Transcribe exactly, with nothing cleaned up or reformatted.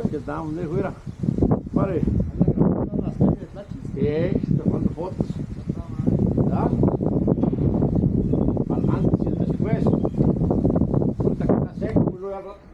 que estamos, dijo, mira, pare. Sí, tomando fotos. ¿Verdad? Para antes y después. Ahorita que está seco, luego al rato